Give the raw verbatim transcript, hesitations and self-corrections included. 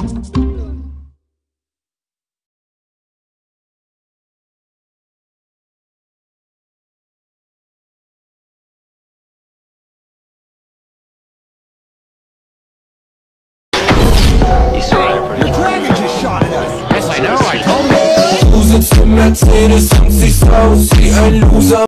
Your dragon just shot at us! Yes, I know, I told you. Loser to Mercedes, und sie so, sie ein Loser.